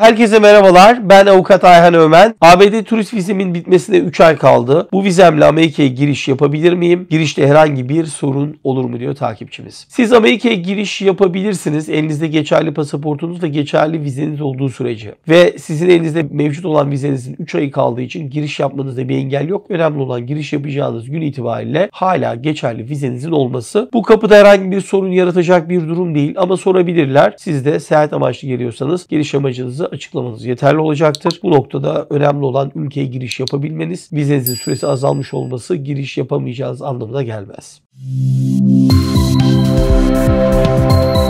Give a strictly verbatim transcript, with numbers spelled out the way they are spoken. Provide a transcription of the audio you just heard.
Herkese merhabalar. Ben Avukat Ayhan Ömen. A B D turist vizemin bitmesine üç ay kaldı. Bu vizemle Amerika'ya giriş yapabilir miyim? Girişte herhangi bir sorun olur mu diyor takipçimiz. Siz Amerika'ya giriş yapabilirsiniz. Elinizde geçerli pasaportunuz ve geçerli vizeniz olduğu sürece. Ve sizin elinizde mevcut olan vizenizin üç ayı kaldığı için giriş yapmanızda bir engel yok. Önemli olan giriş yapacağınız gün itibariyle hala geçerli vizenizin olması. Bu kapıda herhangi bir sorun yaratacak bir durum değil ama sorabilirler. Siz de seyahat amaçlı geliyorsanız giriş amacınızı açıklamanız yeterli olacaktır. Bu noktada önemli olan ülkeye giriş yapabilmeniz. Vizenizin süresi azalmış olması giriş yapamayacağınız anlamına gelmez.